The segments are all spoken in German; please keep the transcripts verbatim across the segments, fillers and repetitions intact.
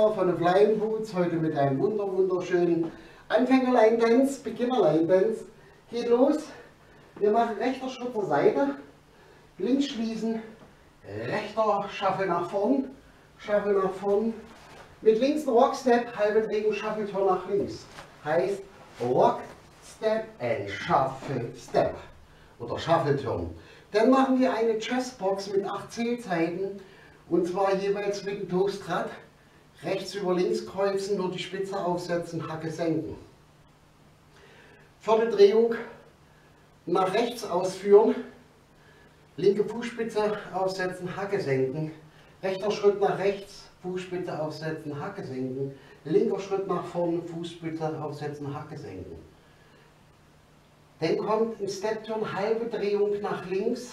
Heiko von den Flying Boots, heute mit einem wunder wunderschönen Anfänger-Line-Dance, Beginner-Line-Dance. Geht los, wir machen rechter Schritt zur Seite, links schließen, rechter Shuffle nach vorn, Shuffle nach vorn, mit links ein Rock-Step, halbe Drehung, Shuffle-Turn nach links. Heißt Rock-Step and Shuffle-Step oder Shuffle-Turn. Dann machen wir eine Chestbox mit acht Zählzeiten und zwar jeweils mit dem Toastrad. Rechts über links kreuzen, nur die Spitze aufsetzen, Hacke senken. Vierte Drehung nach rechts ausführen, linke Fußspitze aufsetzen, Hacke senken. Rechter Schritt nach rechts, Fußspitze aufsetzen, Hacke senken. Linker Schritt nach vorne, Fußspitze aufsetzen, Hacke senken. Dann kommt ein Step-Turn, halbe Drehung nach links.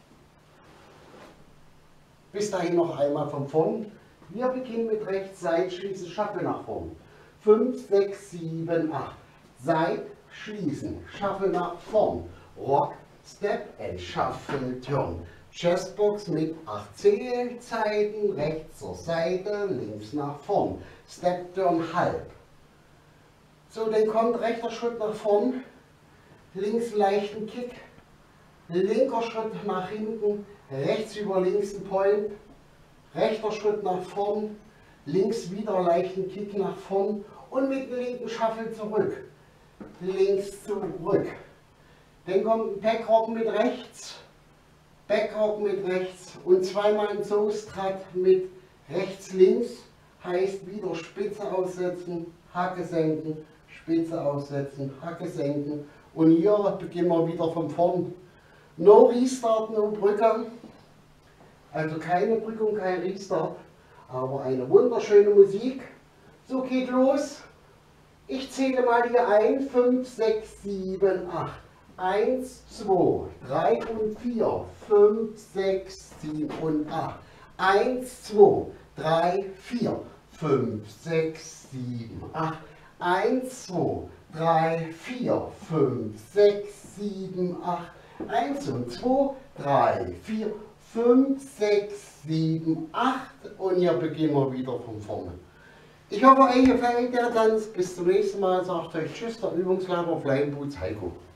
Bis dahin noch einmal von vorn. Wir beginnen mit rechts, Seit, schließen, Shuffle nach vorn. fünf, sechs, sieben, acht. Seit, schließen, Shuffle nach vorn. Rock, Step and Shuffle, Turn. Chestbox mit acht Zählzeiten, rechts zur Seite, links nach vorn. Step, Turn, halb. So, dann kommt rechter Schritt nach vorn. Links leichten Kick, linker Schritt nach hinten, rechts über links ein Point, rechter Schritt nach vorn, links wieder leichten Kick nach vorn und mit dem linken Shuffle zurück, links zurück. Dann kommt ein Backrock mit rechts, Backrock mit rechts und zweimal ein Toastrad mit rechts links, heißt wieder Spitze aussetzen, Hacke senken, Spitze aussetzen, Hacke senken. Und hier beginnen wir wieder von vorn. No Restart, no Brücke. Also keine Brückung, kein Restart. Aber eine wunderschöne Musik. So geht los. Ich zähle mal hier ein. fünf, sechs, sieben, acht. eins, zwei, drei und vier. fünf, sechs, sieben und acht. eins, zwei, drei, vier. fünf, sechs, sieben, acht. eins, zwei, drei, vier, fünf, sechs, sieben, acht, eins und zwei, drei, vier, fünf, sechs, sieben, acht und hier beginnen wir wieder von vorne. Ich hoffe, euch gefällt der Tanz. Bis zum nächsten Mal. Sagt euch Tschüss, der Übungsleiter Flying Boots Heiko.